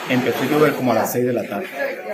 empezó a llover como a las 6 de la tarde.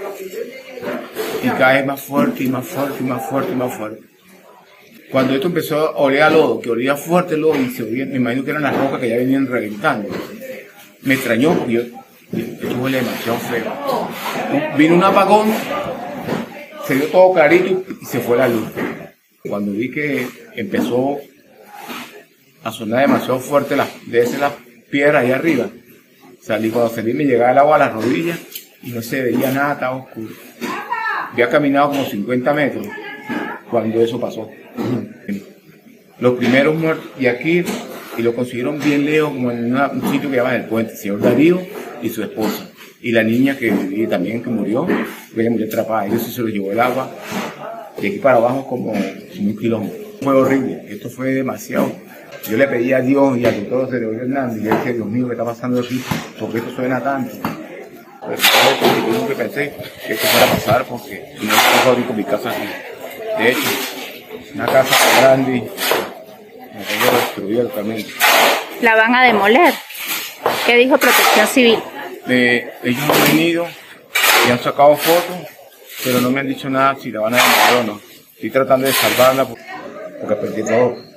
Y cae más fuerte y más fuerte y más fuerte y más fuerte. Cuando esto empezó a oler a lodo, que olía fuerte el lodo, y se oía, me imagino que eran las rocas que ya venían reventando. Me extrañó porque esto huele demasiado feo. Vino un apagón, se dio todo clarito y se fue la luz. Cuando vi que empezó a sonar demasiado fuerte las piedras ahí arriba, cuando salí me llegaba el agua a las rodillas y no se veía nada, estaba oscuro. Había caminado como 50 metros cuando eso pasó. Los primeros muertos, y aquí, y lo consiguieron bien lejos, como en un sitio que llaman El Puente, el señor Darío y su esposa. Y la niña que vivía también, que murió, ella murió atrapada. Ellos sí se lo llevó el agua, de aquí para abajo como 1 kilómetro. Fue horrible, esto fue demasiado. Yo le pedí a Dios y al doctor José Gregorio Hernández, y le dije, Dios mío, ¿qué está pasando aquí? ¿Por qué esto suena tanto? Pero yo nunca pensé que esto fuera a pasar, porque si no, yo fabrico mi casa aquí. De hecho, una casa grande, me tengo destruida totalmente. ¿La van a demoler? ¿Qué dijo Protección Civil? Ellos han venido y han sacado fotos, pero no me han dicho nada si la van a demoler o no. Estoy tratando de salvarla porque perdí todo.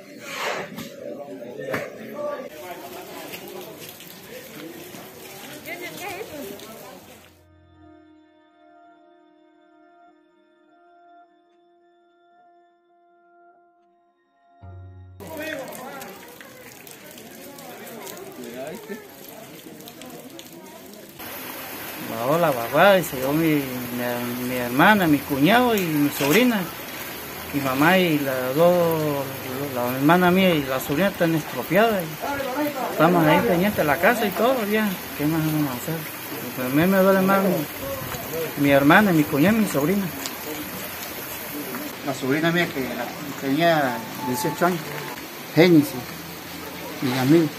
La papá, y se llevó mi hermana, mi cuñado y mi sobrina. Mi mamá y la hermana mía y la sobrina están estropeadas. Estamos ahí pendientes de la casa y todo, ya. ¿Qué más vamos a hacer? Pero a mí me duele más mi hermana, mi cuñado y mi sobrina. La sobrina mía que tenía 18 años, Génesis, mi amigo.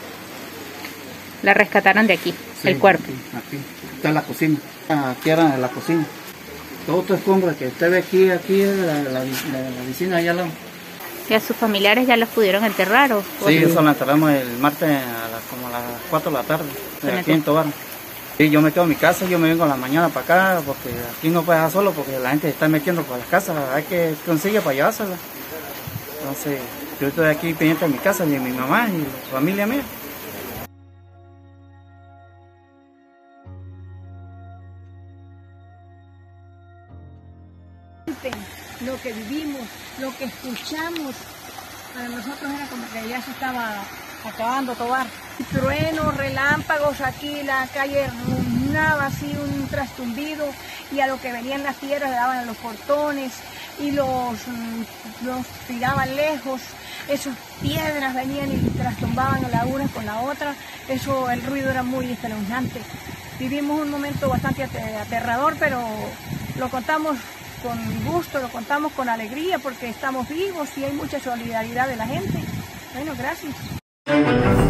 La rescataron de aquí, sí, el cuerpo. Aquí está en la cocina, aquí era en la cocina. Todo esto escombros que usted ve aquí es la vecina allá al lado. ¿Y a sus familiares ya los pudieron enterrar? Sí, eso lo enterramos el martes como a las 4 de la tarde, aquí en Tobar. Sí, yo me quedo en mi casa, yo me vengo a la mañana para acá, porque aquí no puedes dejar solo, porque la gente se está metiendo por las casas, hay que conseguir para llevársela. Entonces, yo estoy aquí pendiente de mi casa, de mi mamá y la familia mía. Lo que vivimos, lo que escuchamos, para nosotros era como que ya se estaba acabando Tobar. Truenos, relámpagos, aquí la calle rumnaba así, un trastumbido, y a lo que venían las piedras le daban a los portones y los tiraban lejos. Esas piedras venían y trastumbaban la una con la otra, el ruido era muy espeluznante. Vivimos un momento bastante aterrador, pero lo contamos con gusto, lo contamos con alegría porque estamos vivos y hay mucha solidaridad de la gente. Bueno, gracias.